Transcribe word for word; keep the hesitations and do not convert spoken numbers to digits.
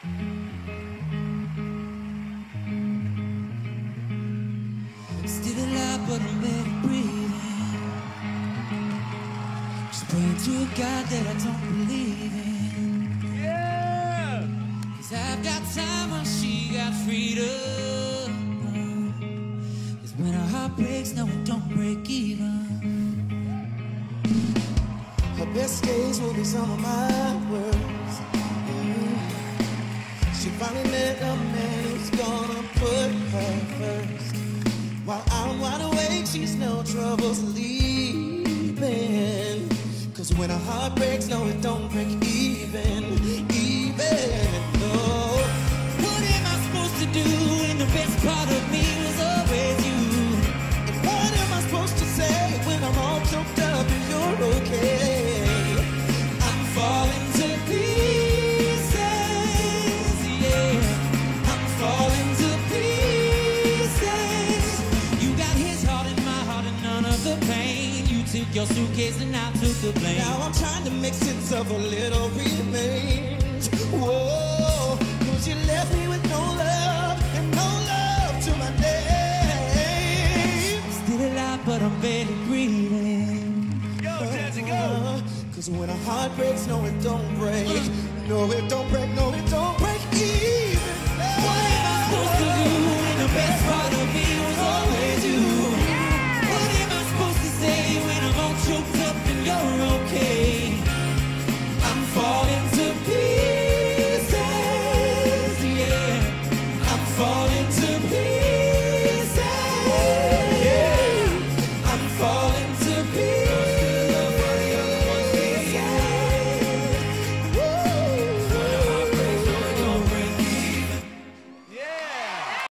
Still alive, but I'm barely breathing. Just praying to a God that I don't believe in. Yeah! Cause I've got time while she got freedom. Cause when her heart breaks, no, it don't break even. Her best days will be some of my worst. Mm. She finally met a man who's gonna put her first. While I'm wide awake, she's no trouble sleeping. Cause when her heart breaks, no, it don't break even, even, no. What am I supposed to do when the best part of me was always you? And what am I supposed to say when I'm all choked up and you're okay? I'm falling to pieces, yeah. I'm falling to pieces. You got his heart and my heart and none of the pain. You took your suitcase and I took the blame. Now I'm trying to make sense of a little remains. Whoa, cause you left me with no love and no love to my name. Still alive, but I'm barely breathing. Yo, Jesse, go! Uh, cause when a heart breaks, no, it don't break. No, it don't break.